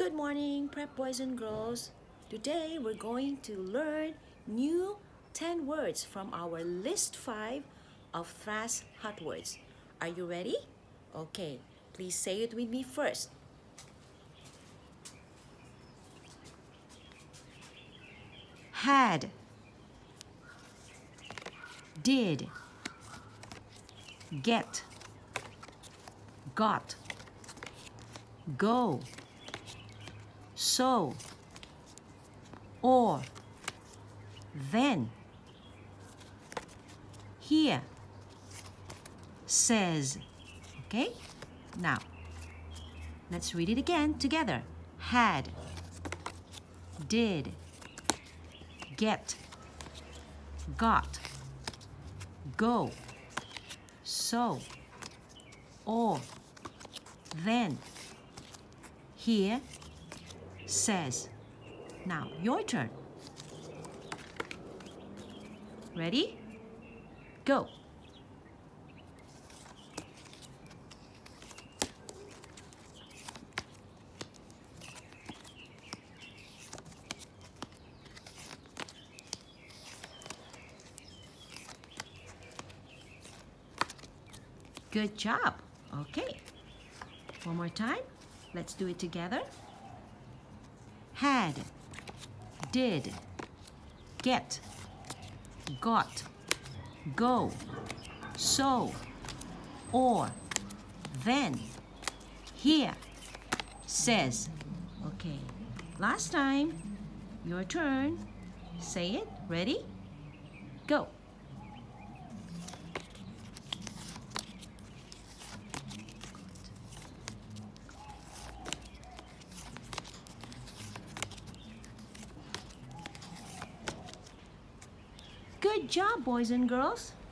Good morning, prep boys and girls. Today we're going to learn new 10 words from our list 5 of THRASS hot words. Are you ready? Okay, please say it with me first. Had, did, get, got, go, so, or, then, here, says. Okay, now let's read it again together. Had, did, get, got, go, so, or, then, here, says. Now your turn. Ready? Go. Good job. Okay. One more time. Let's do it together. Had, did, get, got, go, so, or, then, here, says. Okay. Last time. Your turn. Say it. Ready? Go. Good job, boys and girls.